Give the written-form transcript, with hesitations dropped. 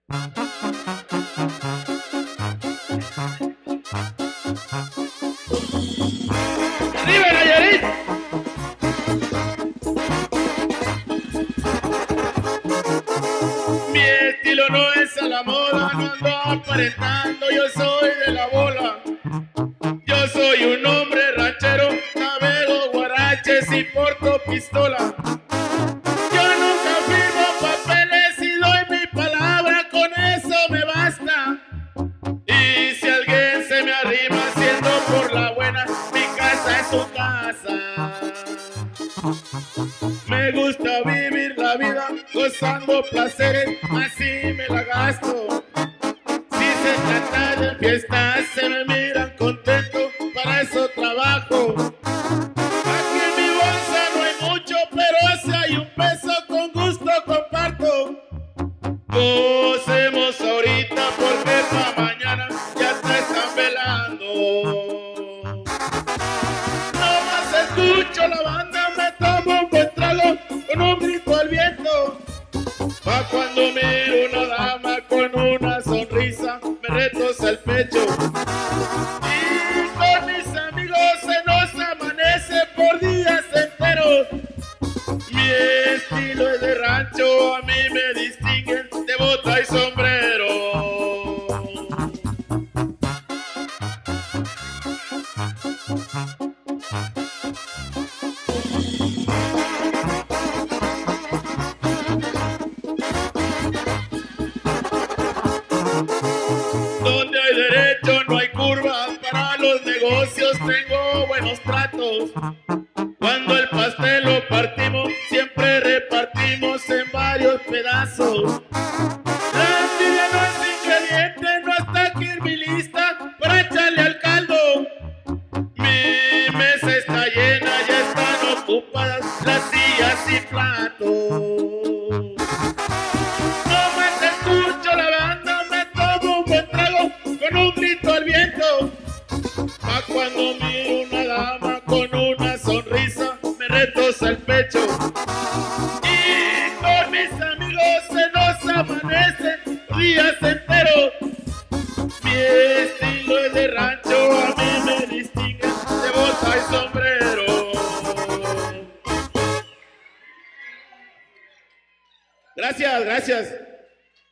¡Arriba, Nayarit! Mi estilo no es a la moda, no ando aparentando, yo soy de la bola. Yo soy un hombre ranchero, navego guaraches y porto pistola. Yo nunca firmo papeles y doy mi palabra, con eso me basta. Y si alguien se me arrima haciendo por la buena, mi casa es su casa. Me gusta vivir la vida gozando placeres, así me la gasto. Si se trata de fiestas, se me miran contento, para eso trabajo. Aquí en mi bolsa no hay mucho, pero si hay un peso con gusto comparto. Gocemos ahorita porque pa' mañana ya te están velando. Nomás escucho la banda, me tomo un buen trago con un grito al viento. Pa' cuando miro una dama con una sonrisa, me retosa el pecho. Y con mis amigos se nos amanece por días enteros. Mi estilo es de rancho, a mí me distinguen de bota y sombrero. Donde hay derecho no hay curva, para los negocios tengo buenos tratos. Cuando el pastel lo partimos, siempre repartimos en varios pedazos. La envidia no es ingrediente, no está aquí en mi lista para echarle al caldo. Mi mesa está llena, ya están ocupadas las sillas y platos. No más escucho la banda, me tomo un buen trago con un grito al viento. Pa' cuando miro una dama con una sonrisa, me retosa el pecho. Y con mis amigos se nos amanece días enteros. Mi estilo es de rancho, a mí me distingue de bota y sombrero. Gracias, gracias.